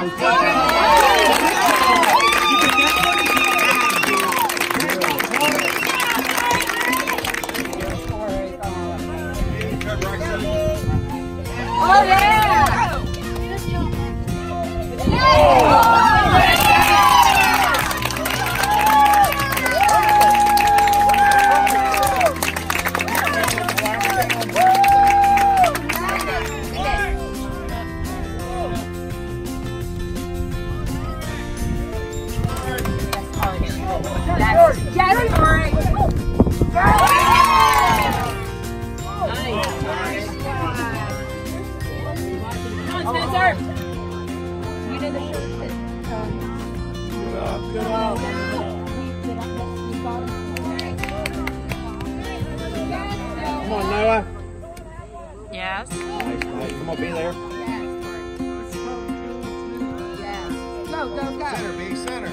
Oh, yeah! Come on, Noah. Yes. Nice. Come on, be there. Go, go, go. Center, B, center.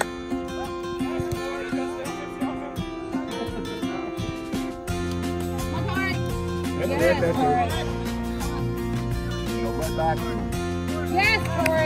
That's it, that's it. Go right back. Yes, Corey.